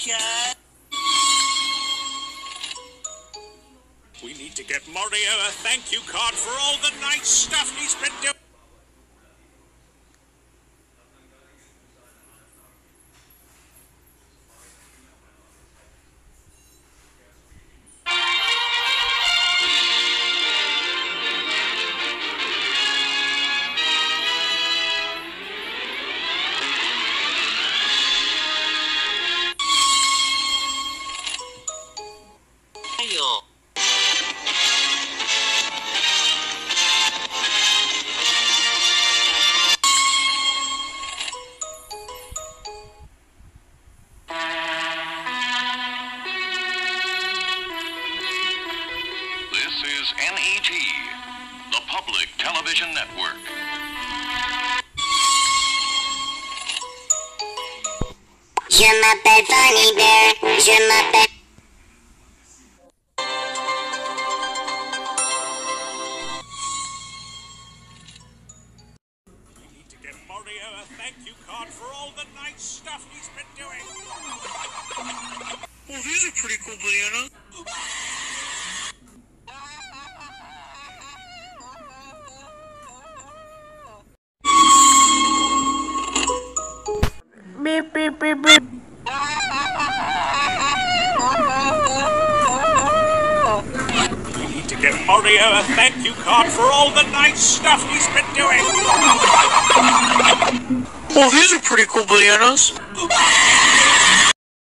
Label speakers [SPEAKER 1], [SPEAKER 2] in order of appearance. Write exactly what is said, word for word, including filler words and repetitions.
[SPEAKER 1] cat.
[SPEAKER 2] We need to get Mario a thank you card for all the nice stuff he's been doing.
[SPEAKER 3] N E T, the Public Television Network.
[SPEAKER 4] Je m'appelle Funny Bear, je m'appelle...
[SPEAKER 2] We need to get Mario a thank you card for all the nice stuff he's been doing.
[SPEAKER 1] Well, these are pretty cool bananas.
[SPEAKER 5] Beep, beep, beep, beep.
[SPEAKER 2] We need to get Mario a thank you card for all the nice stuff he's been doing.
[SPEAKER 1] Well, these are pretty cool bananas.